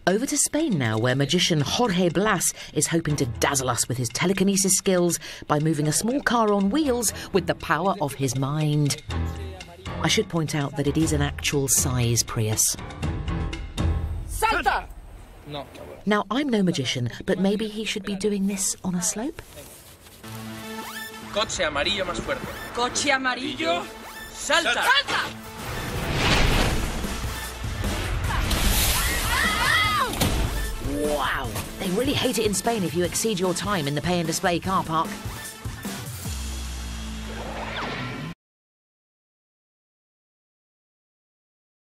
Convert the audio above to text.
Over to Spain now, where magician Jorge Blass is hoping to dazzle us with his telekinesis skills by moving a small car on wheels with the power of his mind. I should point out that it is an actual size Prius. Salta! No. Now, I'm no magician, but maybe he should be doing this on a slope? Coche amarillo más fuerte. Coche amarillo. Salta! Salta! Wow! They really hate it in Spain if you exceed your time in the pay and display car park.